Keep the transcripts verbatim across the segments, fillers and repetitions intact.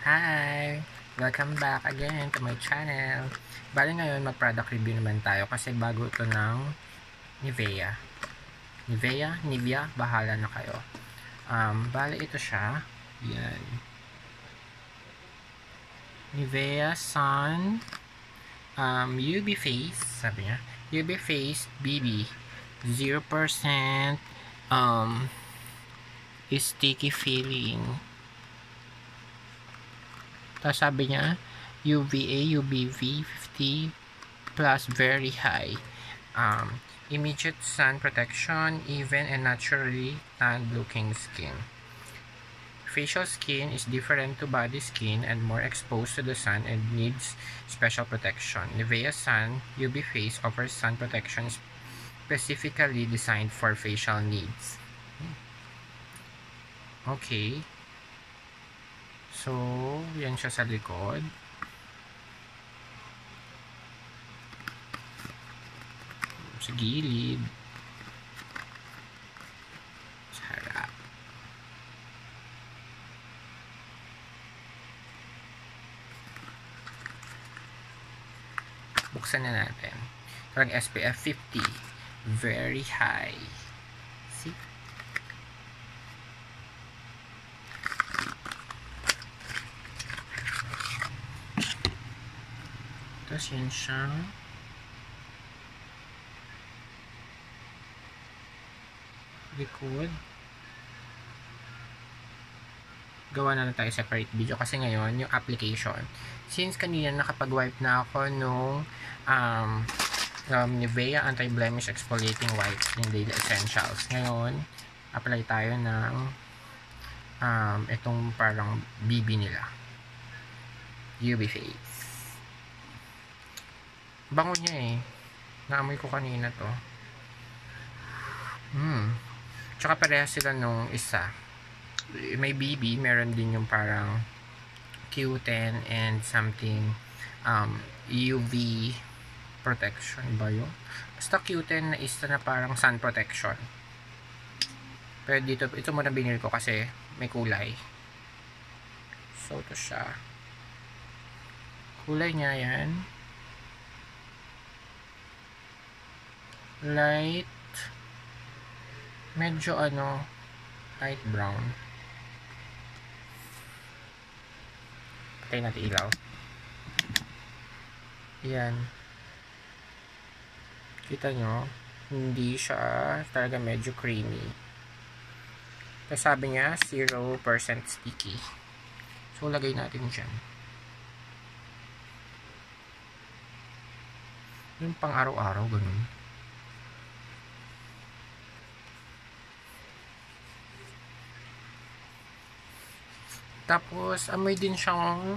Hi! Welcome back again to my channel. Bali ngayon mag-product review naman tayo kasi bago ito ng Nivea. Nivea? Nivea? Bahala na kayo. Um, bali ito siya. Yan. Nivea Sun um, U V Face. Sabi niya. U V Face B B. zero percent um, sticky feeling. Tapos sabi niya, U V A, U V V fifty plus very high. Um, immediate sun protection, even and naturally tanned looking skin. Facial skin is different to body skin and more exposed to the sun and needs special protection. Nivea Sun U V Face offers sun protection specifically designed for facial needs. Okay. So, yan siya sa likod. Sa gilid. Sa harap. Buksan na natin. Parang S P F fifty. Very high. See? Tapos yan siya. Likod. Gawa na lang tayo separate video kasi ngayon yung application. Since kanina nakapag-wipe na ako nung um, um, Nivea Anti-Blemish Exfoliating Wipe yung Daily Essentials. Ngayon, apply tayo ng um, itong parang B B nila. U V Face. Bango niya eh. Naamoy ko kanina to. Hmm. Tsaka parehas sila nung isa. May B B, meron din yung parang Q ten and something um, U V protection ba yun? Basta Q ten na isa na parang sun protection. Pero dito, ito muna binili ko kasi may kulay. So, ito siya. Kulay niya yan. Light medyo ano light brown. Patay natin ilaw. Yan, kita nyo hindi siya talaga, medyo creamy. Tapos sabi niya zero percent sticky, so lagay natin dyan yung pang araw-araw ganun. Tapos, amoy din siyang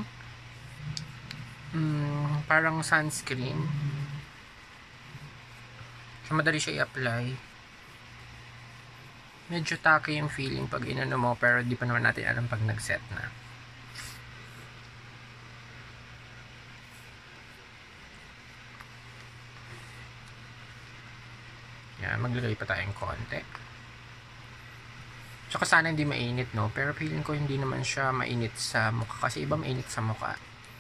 um, parang sunscreen. So, madali siya i-apply. Medyo tacky yung feeling pag inano mo, pero di pa naman natin alam pag nag-set na. Yan, maglagay pa tayong konti. Tsaka sana hindi mainit, no? Pero feeling ko hindi naman siya mainit sa mukha. Kasi iba mainit sa mukha.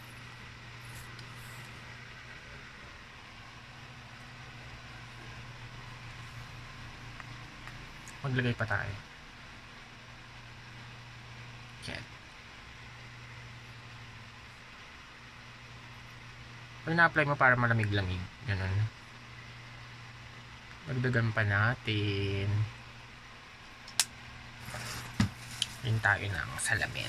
Maglagay pa tayo. Yan. Pag na-apply mo para malamig-lamig. Ganun. Magdagan pa natin. Yun tayo ng salamin.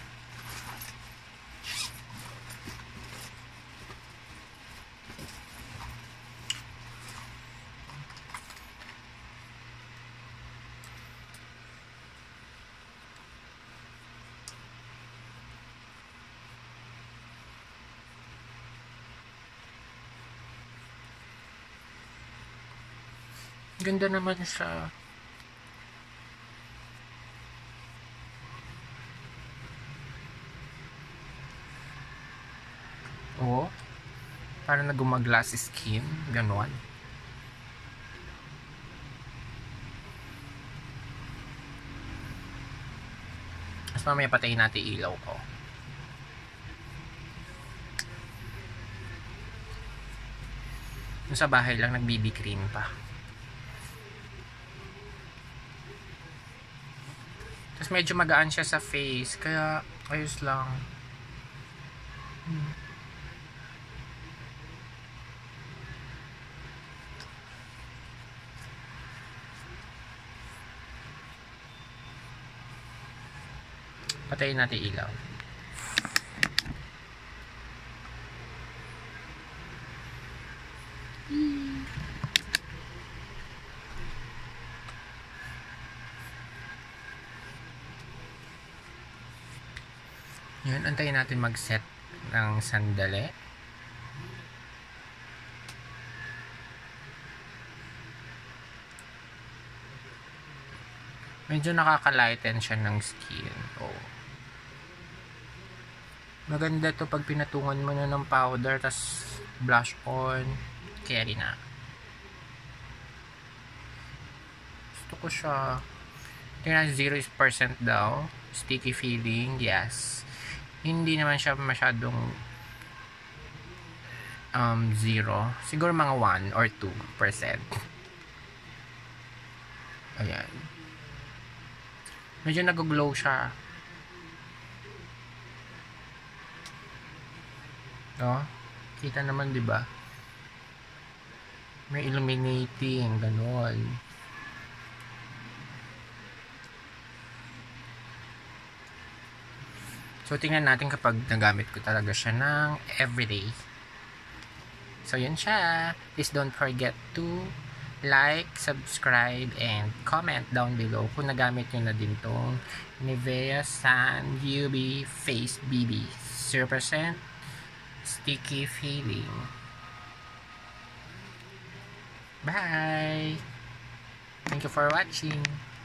Ganda naman siya. Oo. Parang nagumaglass skin. Ganon. Tapos mamaya patayin natin ilaw ko. Yung sa bahay lang, nag-B B cream pa. Tapos medyo magaan siya sa face, kaya ayos lang. Hmm. Patayin natin ilaw. Yun, antayin natin mag-set ng sandali. Medyo nakaka-lighten siya ng skin. Oh. Maganda to pag pinatungan mo na ng powder, tas blush on, carry na. Gusto ko siya. Tingnan, zero percent daw. Sticky feeling, yes. Hindi naman siya masyadong um, zero. Siguro mga one or two percent. Ayan. Medyo nag-glow siya. No? Kita naman, di ba? May illuminating, ganon. So, tingnan natin kapag nagamit ko talaga siya ng everyday. So, yun siya. Please don't forget to like, subscribe, and comment down below kung nagamit nyo na din tong Nivea Sun U V Face B B. zero percent sticky feeling. Bye! Thank you for watching.